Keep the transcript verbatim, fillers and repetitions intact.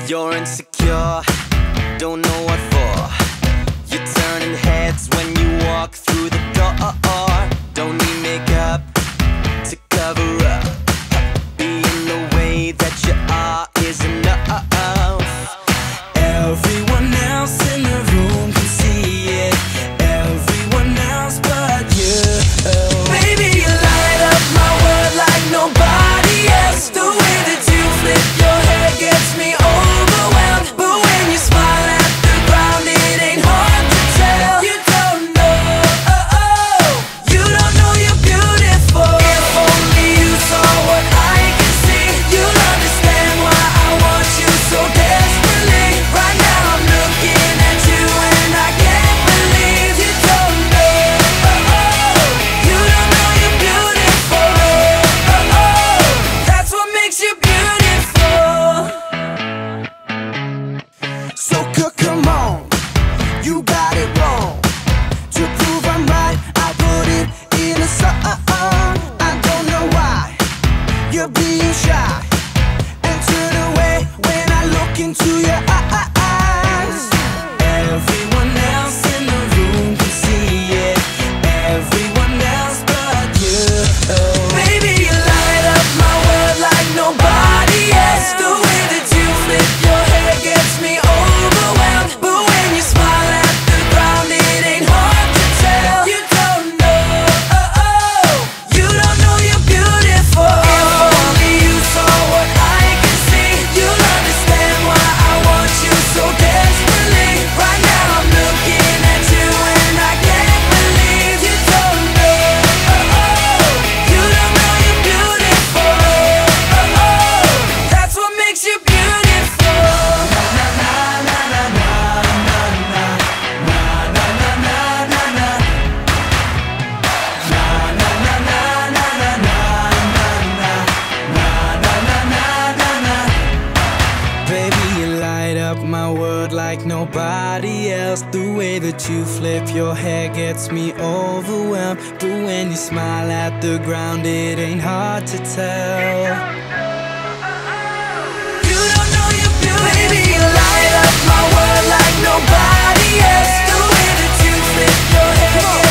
You're insecure, don't know what for. You're turning heads when you walk through the door. Don't need makeup to cover up. Being the way that you are is enough. Everyone else in the room can see it, everyone else but you. Baby, you light up my world like nobody else. The way that you flip your hair gets me overwhelmed. But when you smile at the ground, it ain't hard to tell. You don't know, oh, oh, you don't know you're beautiful. If only you saw what I can see, you'll understand why I want you so desperately. Right now I'm looking at you and I can't believe you don't know, oh, oh, you don't know you're beautiful, oh, oh, that's what makes you beautiful. So come on, you got it wrong. To prove I'm right, I put it in a song. I don't know why you're being shy and turn away when I look into your eyes. Everyone else in the room can see it, everyone else but you. Baby, you light up my world like nobody else. The way that you flip your hair gets me overwhelmed. But when you smile at the ground, it ain't hard to tell. You don't know, oh, oh, you don't know you're beautiful. If only you saw what I can see, you'll understand why I want you so desperately. Right now I'm looking at you and I can't believe you don't know, oh, oh, you don't know you're beautiful, oh, oh, that's what makes you beautiful. Baby, you light up my world like nobody else. The way that you flip your hair gets me overwhelmed. But when you smile at the ground, it ain't hard to tell. You don't know you're beautiful. Baby, you light up my world like nobody else. The way that you flip your hair